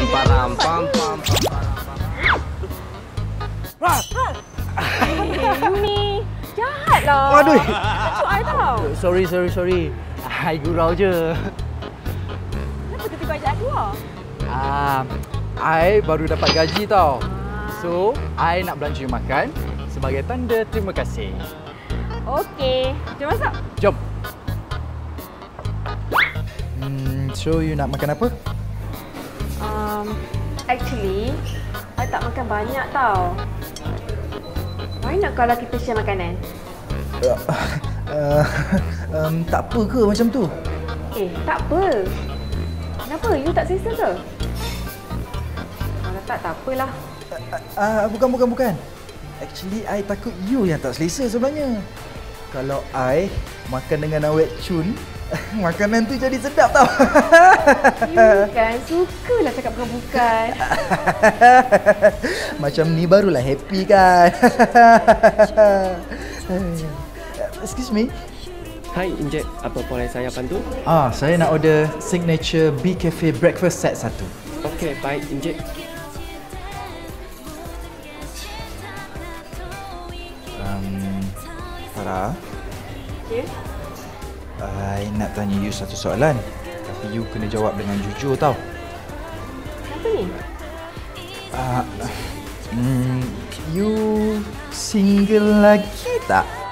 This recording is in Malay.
pam param pam pam. Yumi, jahat lah. Waduh. Kacau I tau. Sorry. I gurau je. Kenapa tiba-tiba ajak I keluar? I baru dapat gaji tau. So, I nak belanja you makan sebagai tanda terima kasih. Okey, jom masuk. Jom. So, you nak makan apa? Actually, I tak makan banyak tau. Why nak kalau kita share makanan? Tak apa ke macam tu? Tak apa. Kenapa? You tak selesa ke? Kalau tak apalah. Bukan. Actually, I takut you yang tak selesa sebenarnya. Kalau I makan dengan awet cun, makanan tu jadi sedap tau. You kan sukalah cakap bukan-bukan. Macam ni barulah happy kan. Excuse me. Hai Encik, apa boleh saya bantu? Saya nak order signature Bee Cafe breakfast set 1. Okey, baik Encik. Farah, Okay. I nak tanya you satu soalan. Tapi you kena jawab dengan jujur tau. Apa ni? You single lagi tak?